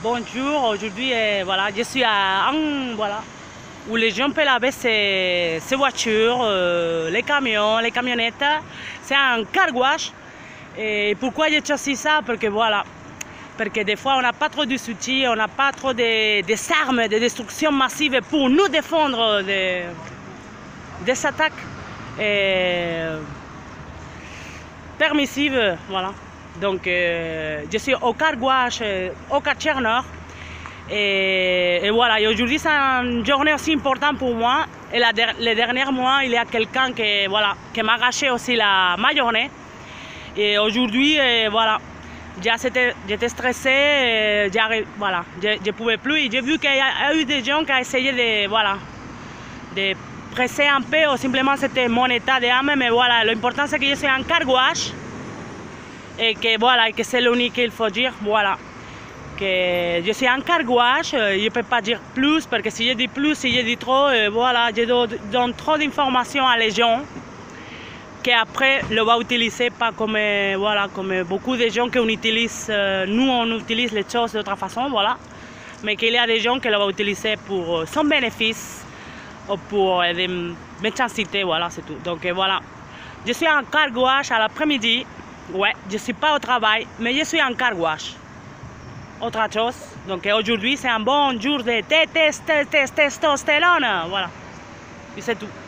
Bonjour, aujourd'hui voilà, je suis à voilà, où les gens peuvent laver ces voitures, les camions, les camionnettes. C'est un car wash. Et pourquoi j'ai choisi ça? Parce que voilà, parce que des fois on n'a pas trop de soutien, on n'a pas trop des armes de destruction massive pour nous défendre des attaques permissives, voilà. Donc je suis au car wash, au quartier nord. Et voilà, et aujourd'hui c'est une journée aussi importante pour moi. Et les derniers mois, il y a quelqu'un voilà, qui m'a gâché aussi ma journée. Et aujourd'hui, voilà, j'étais stressée, voilà, je ne pouvais plus. J'ai vu qu'il y a eu des gens qui ont essayé de presser un peu, ou simplement c'était mon état d'âme. Mais voilà, l'important c'est que je suis en car wash. Et que voilà, que c'est l'unique qu'il faut dire, voilà. Que je suis en car wash, je ne peux pas dire plus, parce que si je dis plus, si je dis trop, voilà, je donne trop d'informations à les gens, qu'après, le va utiliser pas comme, voilà, comme beaucoup de gens qu'on utilise, nous on utilise les choses d'autre façon, voilà. Mais qu'il y a des gens qui le vont utiliser pour son bénéfice, ou pour des méchancetés, voilà, c'est tout. Donc voilà, je suis en car wash à l'après-midi. Ouais, je ne suis pas au travail, mais je suis en car wash. Autre chose, donc aujourd'hui c'est un bon jour de testostérone, voilà. Et c'est tout.